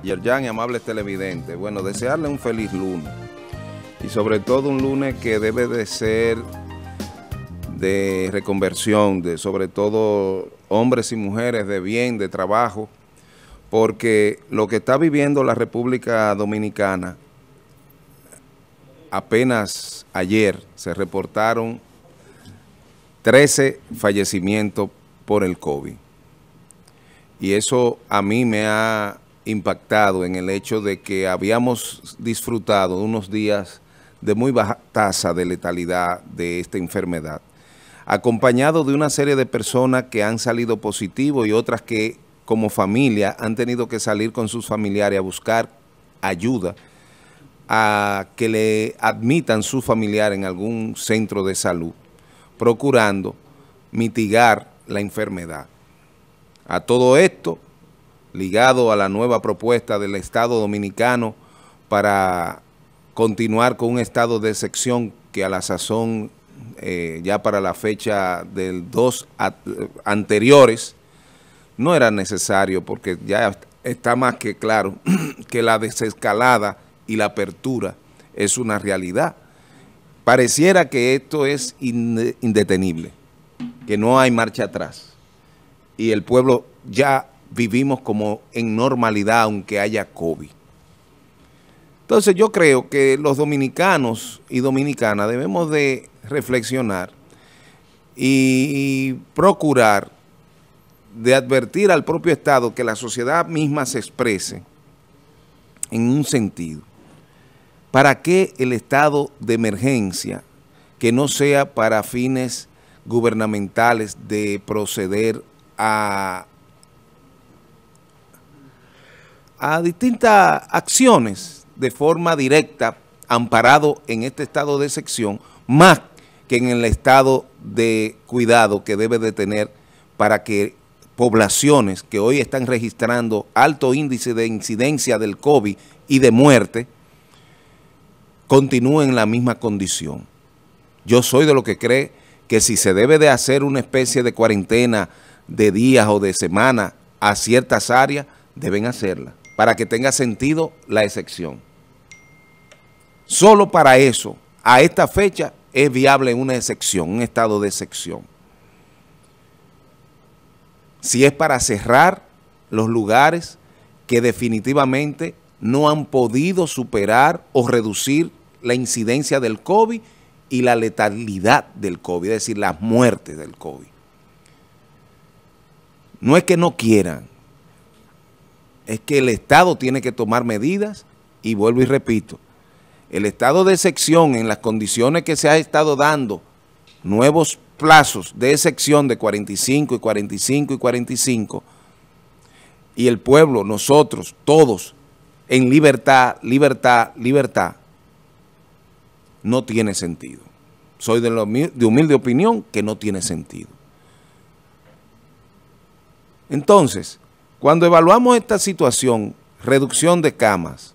Yerjan y amables televidentes, bueno, desearle un feliz lunes y sobre todo un lunes que debe de ser de reconversión, de sobre todo hombres y mujeres de bien, de trabajo, porque lo que está viviendo la República Dominicana, apenas ayer se reportaron 13 fallecimientos por el COVID. Y eso a mí me ha impactado en el hecho de que habíamos disfrutado de unos días de muy baja tasa de letalidad de esta enfermedad, acompañado de una serie de personas que han salido positivos y otras que como familia han tenido que salir con sus familiares a buscar ayuda, a que le admitan su familiar en algún centro de salud, procurando mitigar la enfermedad. A todo esto, ligado a la nueva propuesta del Estado Dominicano para continuar con un estado de excepción que a la sazón, ya para la fecha del 2 anteriores, no era necesario porque ya está más que claro que la desescalada y la apertura es una realidad. Pareciera que esto es indetenible, que no hay marcha atrás y el pueblo ya vivimos como en normalidad aunque haya COVID. Entonces yo creo que los dominicanos y dominicanas debemos de reflexionar y procurar de advertir al propio Estado que la sociedad misma se exprese en un sentido. ¿Para qué el estado de emergencia que no sea para fines gubernamentales de proceder a distintas acciones de forma directa, amparado en este estado de excepción, más que en el estado de cuidado que debe de tener para que poblaciones que hoy están registrando alto índice de incidencia del COVID y de muerte, continúen en la misma condición? Yo soy de lo que cree que si se debe de hacer una especie de cuarentena de días o de semanas a ciertas áreas, deben hacerla, para que tenga sentido la excepción. Solo para eso, a esta fecha, es viable una excepción, un estado de excepción. Si es para cerrar los lugares que definitivamente no han podido superar o reducir la incidencia del COVID y la letalidad del COVID, es decir, las muertes del COVID. No es que no quieran, es que el Estado tiene que tomar medidas y vuelvo y repito, el estado de excepción en las condiciones que se ha estado dando, nuevos plazos de excepción de 45 y 45 y 45, y el pueblo, nosotros, todos, en libertad, libertad, libertad, no tiene sentido. Soy de humilde opinión que no tiene sentido. Entonces, cuando evaluamos esta situación, reducción de camas,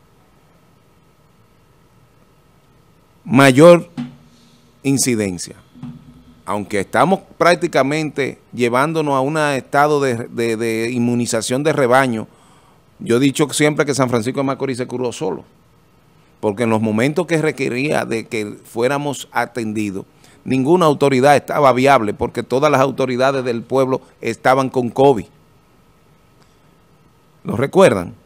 mayor incidencia, aunque estamos prácticamente llevándonos a un estado de inmunización de rebaño, yo he dicho siempre que San Francisco de Macorís se curó solo, porque en los momentos que requería de que fuéramos atendidos, ninguna autoridad estaba viable, porque todas las autoridades del pueblo estaban con COVID. ¿Lo recuerdan?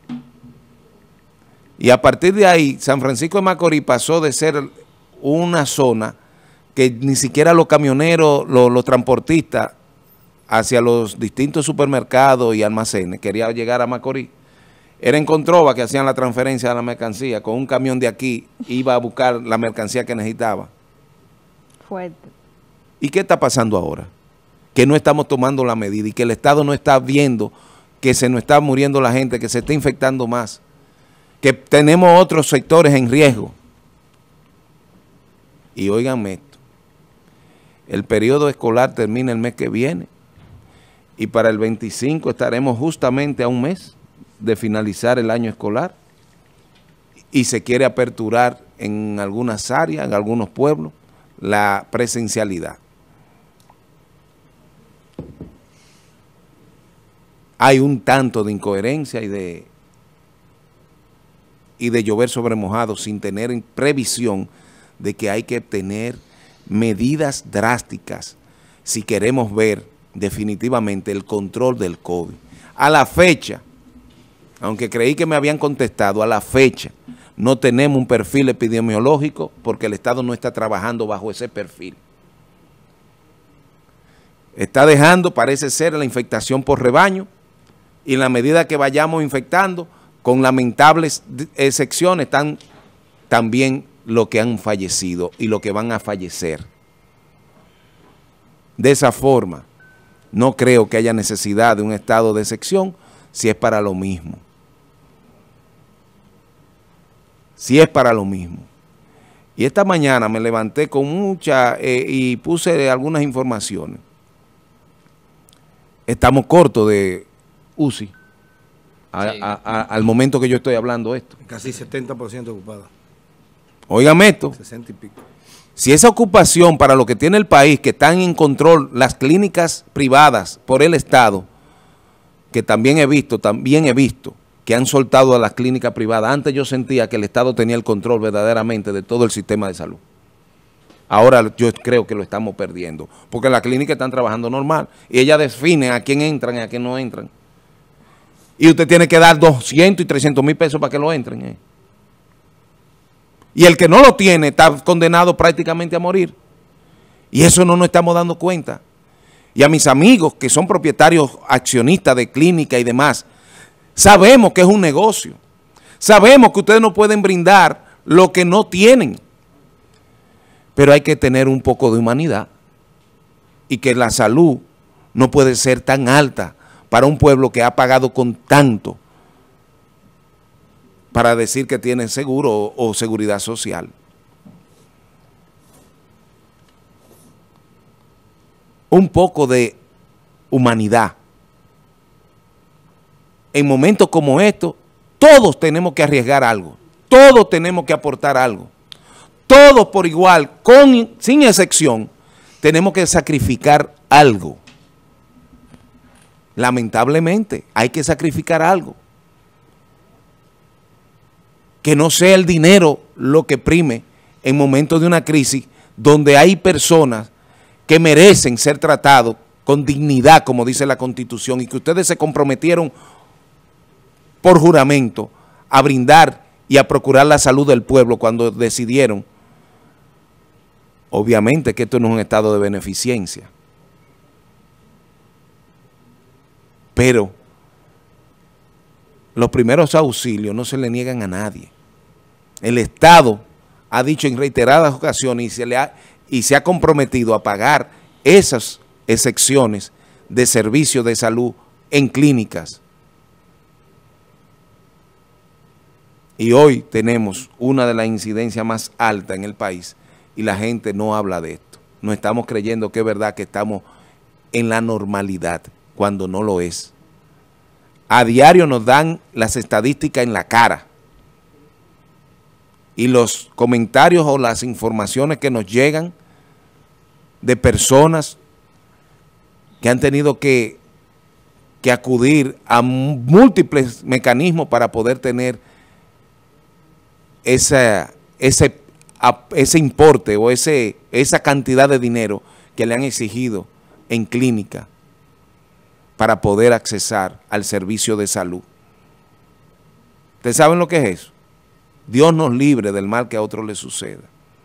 Y a partir de ahí, San Francisco de Macorís pasó de ser una zona que ni siquiera los camioneros, los transportistas hacia los distintos supermercados y almacenes querían llegar a Macorís. Era en Controva que hacían la transferencia de la mercancía, con un camión de aquí iba a buscar la mercancía que necesitaba. Fuerte. ¿Y qué está pasando ahora? Que no estamos tomando la medida y que el Estado no está viendo que se nos está muriendo la gente, que se está infectando más, que tenemos otros sectores en riesgo. Y óiganme esto, el periodo escolar termina el mes que viene y para el 25 estaremos justamente a un mes de finalizar el año escolar y se quiere aperturar en algunas áreas, en algunos pueblos, la presencialidad. Hay un tanto de incoherencia y de y de llover sobre mojado sin tener en previsión de que hay que tener medidas drásticas si queremos ver definitivamente el control del COVID. A la fecha, aunque creí que me habían contestado, a la fecha no tenemos un perfil epidemiológico porque el Estado no está trabajando bajo ese perfil. Está dejando, parece ser, la infectación por rebaño, y en la medida que vayamos infectando, con lamentables excepciones, están también los que han fallecido y los que van a fallecer. De esa forma, no creo que haya necesidad de un estado de excepción si es para lo mismo. Si es para lo mismo. Y esta mañana me levanté con y puse algunas informaciones. Estamos cortos de UCI al momento que yo estoy hablando esto. Casi 70% ocupada. Óigame esto. 60 y pico. Si esa ocupación para lo que tiene el país, que están en control las clínicas privadas por el Estado, que también he visto que han soltado a las clínicas privadas. Antes yo sentía que el Estado tenía el control verdaderamente de todo el sistema de salud. Ahora yo creo que lo estamos perdiendo, porque las clínicas están trabajando normal y ellas definen a quién entran y a quién no entran. Y usted tiene que dar 200 y 300 mil pesos para que lo entren. Y el que no lo tiene está condenado prácticamente a morir. Y eso no nos estamos dando cuenta. Y a mis amigos que son propietarios accionistas de clínica y demás, sabemos que es un negocio. Sabemos que ustedes no pueden brindar lo que no tienen. Pero hay que tener un poco de humanidad y que la salud no puede ser tan alta para un pueblo que ha pagado con tanto para decir que tiene seguro o seguridad social. Un poco de humanidad. En momentos como estos, todos tenemos que arriesgar algo, todos tenemos que aportar algo. Todos por igual, sin excepción, tenemos que sacrificar algo. Lamentablemente, hay que sacrificar algo. Que no sea el dinero lo que prime en momentos de una crisis donde hay personas que merecen ser tratados con dignidad, como dice la Constitución, y que ustedes se comprometieron por juramento a brindar y a procurar la salud del pueblo cuando decidieron. Obviamente que esto no es un estado de beneficencia, pero los primeros auxilios no se le niegan a nadie. El Estado ha dicho en reiteradas ocasiones y se ha comprometido a pagar esas excepciones de servicios de salud en clínicas. Y hoy tenemos una de las incidencias más altas en el país y la gente no habla de esto. No estamos creyendo que es verdad que estamos en la normalidad cuando no lo es. A diario nos dan las estadísticas en la cara y los comentarios o las informaciones que nos llegan de personas que han tenido que acudir a múltiples mecanismos para poder tener ese importe o esa cantidad de dinero que le han exigido en clínica para poder accesar al servicio de salud. ¿Ustedes saben lo que es eso? Dios nos libre del mal que a otros les suceda.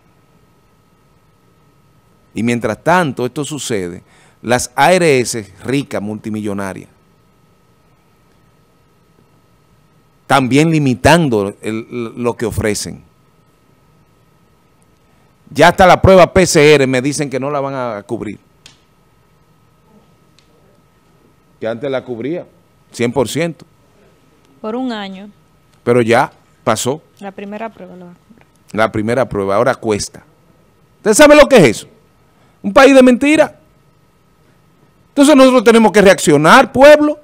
Y mientras tanto esto sucede, las ARS ricas, multimillonarias, también limitando lo que ofrecen. Ya hasta la prueba PCR me dicen que no la van a cubrir. Que antes la cubría, 100%. Por un año. Pero ya pasó. La primera prueba lo va a cubrir. La primera prueba, ahora cuesta. ¿Usted sabe lo que es eso? Un país de mentira. Entonces nosotros tenemos que reaccionar, pueblo.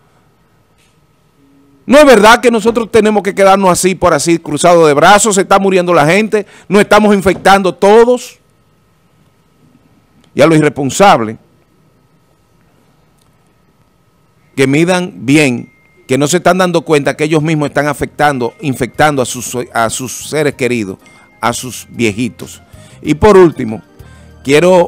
No es verdad que nosotros tenemos que quedarnos así, por así, cruzados de brazos, se está muriendo la gente, nos estamos infectando todos. Y a los irresponsables, que midan bien que no se están dando cuenta que ellos mismos están infectando a sus seres queridos, a sus viejitos. Y por último, quiero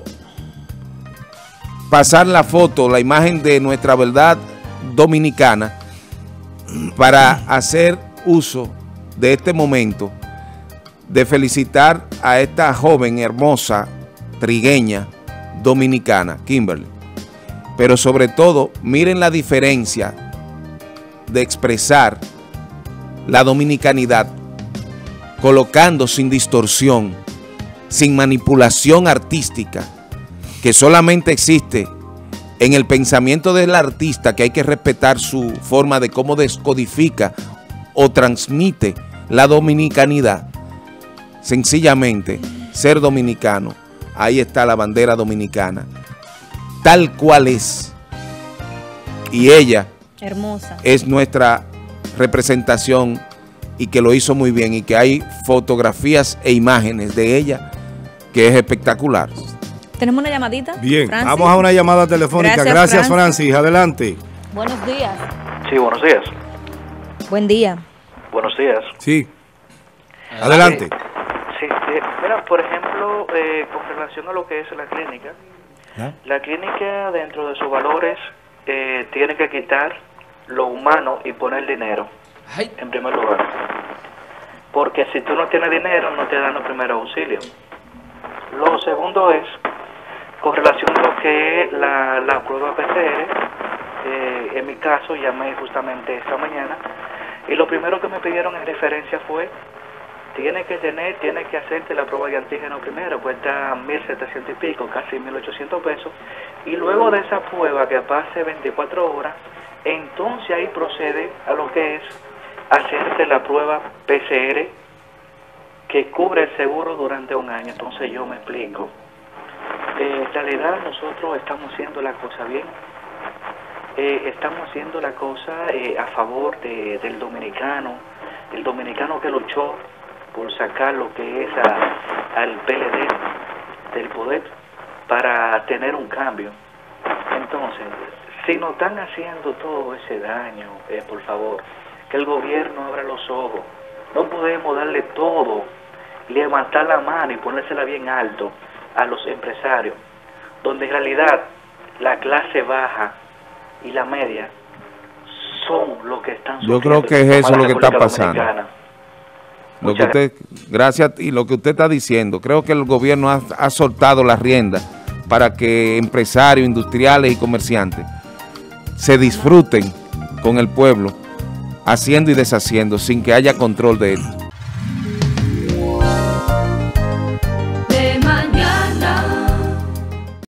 pasar la foto, la imagen de Nuestra Verdad Dominicana para hacer uso de este momento de felicitar a esta joven hermosa trigueña dominicana, Kimberly. Pero sobre todo, miren la diferencia de expresar la dominicanidad colocando sin distorsión, sin manipulación artística, que solamente existe en el pensamiento del artista, que hay que respetar su forma de cómo descodifica o transmite la dominicanidad. Sencillamente, ser dominicano, ahí está la bandera dominicana, tal cual es. Y ella Hermosa. es nuestra representación y que lo hizo muy bien y que hay fotografías e imágenes de ella que es espectacular. ¿Tenemos una llamadita? Bien, Francis. vamos a una llamada telefónica. Gracias, Francis. Adelante. Buenos días. Sí, buenos días. Buen día. Buenos días. Sí. Adelante. Sí, mira, por ejemplo, con relación a lo que es la clínica, la clínica dentro de sus valores tiene que quitar lo humano y poner dinero, en primer lugar. Porque si tú no tienes dinero, no te dan los primeros auxilios. Lo segundo es, con relación a lo que es la prueba PCR, en mi caso llamé justamente esta mañana, y lo primero que me pidieron en referencia fue, tienes que hacerte la prueba de antígeno primero, cuesta 1.700 y pico, casi 1.800 pesos, y luego de esa prueba que pase 24 horas, entonces ahí procede a lo que es hacerte la prueba PCR que cubre el seguro durante un año. Entonces yo me explico. En realidad nosotros estamos haciendo la cosa bien, estamos haciendo la cosa a favor del dominicano, el dominicano que luchó por sacar lo que es al PLD del poder para tener un cambio. Entonces, si nos están haciendo todo ese daño, por favor, que el gobierno abra los ojos. No podemos darle todo, levantar la mano y ponérsela bien alto a los empresarios, donde en realidad la clase baja y la media son los que están Yo creo que es eso lo que está pasando. Lo que usted, gracias, y lo que usted está diciendo, creo que el gobierno ha soltado las riendas para que empresarios, industriales y comerciantes se disfruten con el pueblo, haciendo y deshaciendo sin que haya control de él.